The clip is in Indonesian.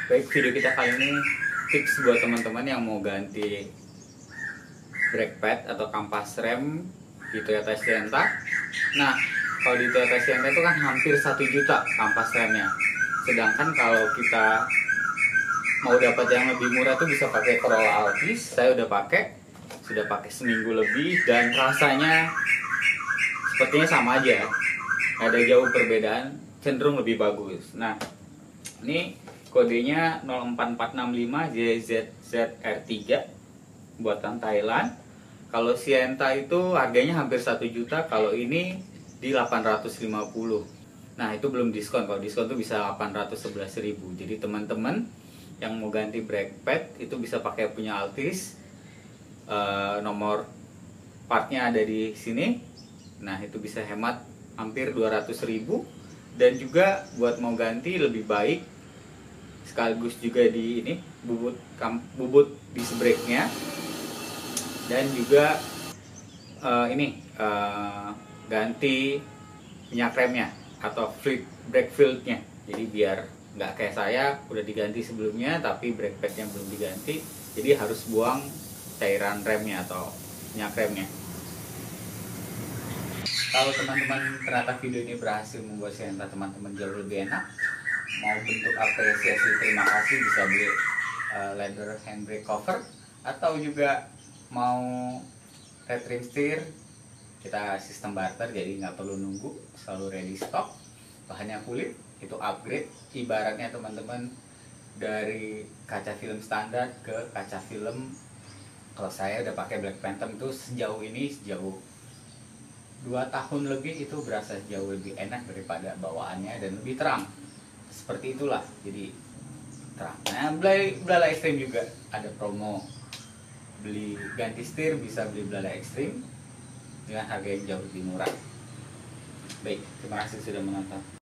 Baik, video kita kali ini tips buat teman-teman yang mau ganti brake pad atau kampas rem di Toyota Sienta. Nah, kalau di Toyota Sienta itu kan hampir 1 juta kampas remnya. Sedangkan kalau kita mau dapat yang lebih murah tuh bisa pakai Corolla Altis. Saya sudah pakai seminggu lebih dan rasanya sepertinya sama aja. Ada jauh perbedaan, cenderung lebih bagus. Nah, ini kodenya 04465 JZZR3 buatan Thailand. Kalau Sienta itu harganya hampir 1 juta, kalau ini di 850. Nah, itu belum diskon. Kalau diskon tuh bisa 811.000. Jadi teman-teman yang mau ganti brake pad itu bisa pakai punya Altis. Nomor partnya ada di sini. Nah, itu bisa hemat hampir 200.000. Dan juga buat mau ganti lebih baik sekaligus juga di ini bubut disc brake-nya, dan juga ganti minyak remnya atau brake fluid-nya. Jadi biar nggak kayak saya udah diganti sebelumnya tapi brake pad-nya belum diganti, jadi harus buang cairan remnya atau minyak remnya. Kalau teman-teman ternyata video ini berhasil membuat Sienta teman-teman jauh lebih enak, mau bentuk apresiasi terima kasih bisa beli leather handbrake cover, atau juga mau red rim steer, kita sistem barter jadi nggak perlu nunggu, selalu ready stock. Bahannya kulit, itu upgrade, ibaratnya teman-teman dari kaca film standar ke kaca film. Kalau saya udah pakai Black Phantom itu sejauh 2 tahun lebih, itu berasa jauh lebih enak daripada bawaannya dan lebih terang. Seperti itulah, jadi terang. Nah, Blala Extreme juga ada promo, beli ganti setir bisa beli Blala Extreme dengan harga yang jauh lebih murah. Baik, terima kasih sudah menonton.